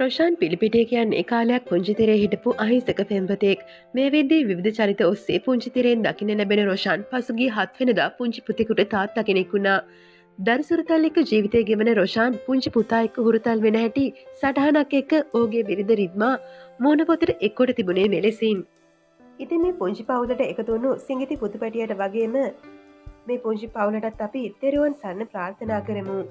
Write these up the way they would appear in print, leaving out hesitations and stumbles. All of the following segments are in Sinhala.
රොෂාන් පිලිපිටිය කියන්නේ කාලයක් පුංචිතිරේ හිටපු අහිංසක පෙම්වතෙක්. මේ වෙද්දී විවිධ චරිත ඔස්සේ පුංචිතිරෙන් දකින්න ලැබෙන රොෂාන් පසුගිය 7 වෙනිදා පුංචි පුතෙකුට තාත්තා කෙනෙක් වුණා. දරුසුරුතල් එක්ක ජීවිතය ගෙවන රොෂාන් පුංචි පුතා එක්ක හුරුතල් වෙන හැටි සටහනක් එක්ක ඔහුගේ බිරිඳ රිද්මා මූණ පොතට එක්කොට තිබුණේ මෙලෙසින්. ඉතින් මේ පුංචි පවුලට එකතු වුණු සිඟිති පුතුපැටියට වගේම මේ පුංචි පවුලටත් අපි තෙරුවන් සරණ ප්‍රාර්ථනා කරමු.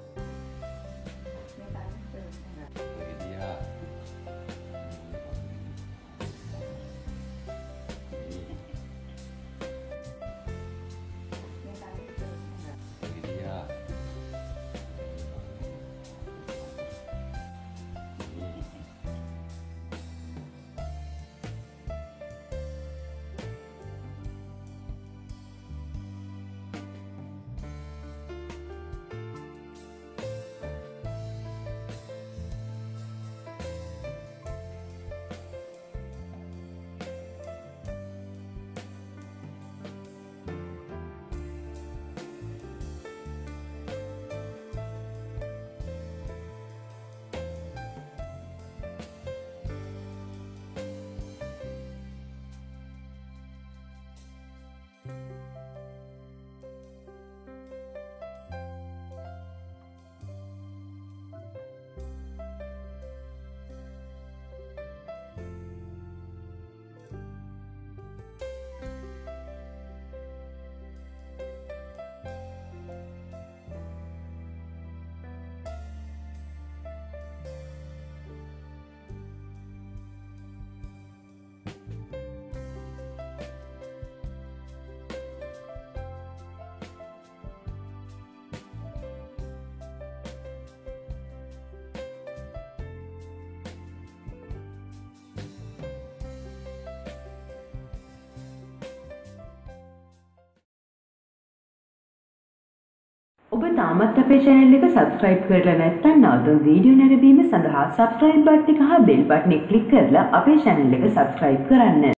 ඔබ තාමත් අපේ channel එක subscribe කරලා නැත්නම් නවතුම් වීඩියෝ නැරඹීම සඳහා subscribe button එක හා bell button එක click කරලා අපේ channel එක subscribe කරන්න.